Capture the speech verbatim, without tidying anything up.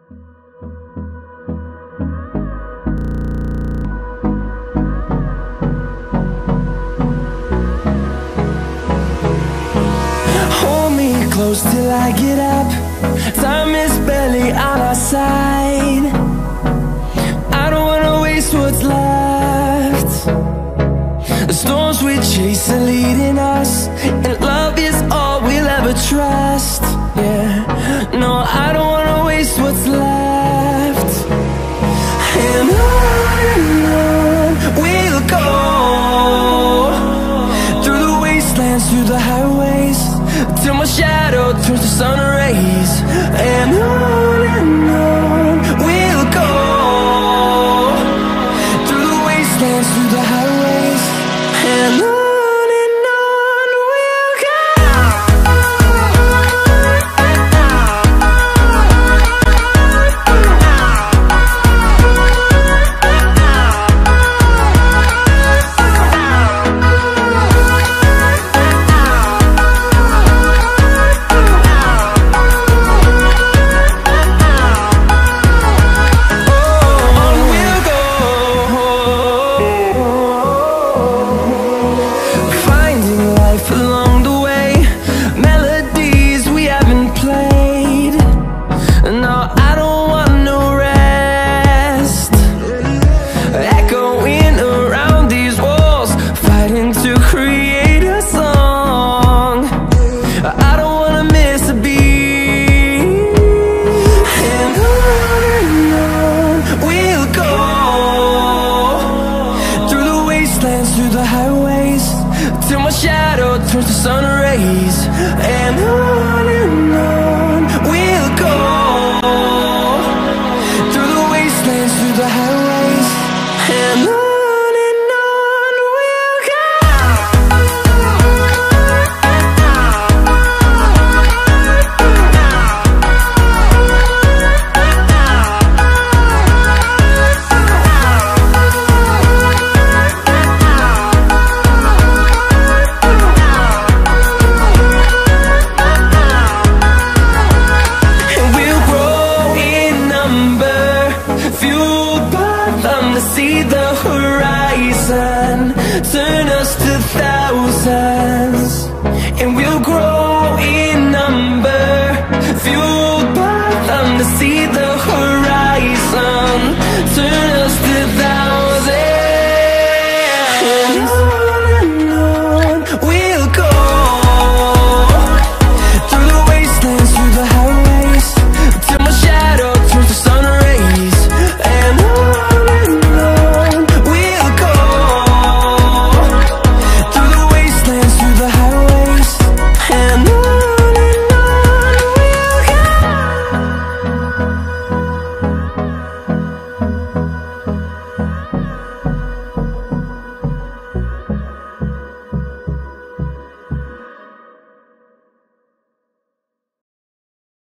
Hold me close till I get up. Time is barely on our side. I don't wanna waste what's left. The storms we chase are leading us, and love is all we'll ever trust. Yeah, no, I don't wanna waste what's left. And on and on we'll go, through the wastelands, through the highways, till my shadow turns to sun rays. And on and on we'll go, through the wastelands, through the highways, and on. Through the highways, till my shadow turns to sun rays. And on and on we'll go, through the wastelands, through the highways, and on. See the horizon turn us to thousands, and we'll grow in number, fueled by them to see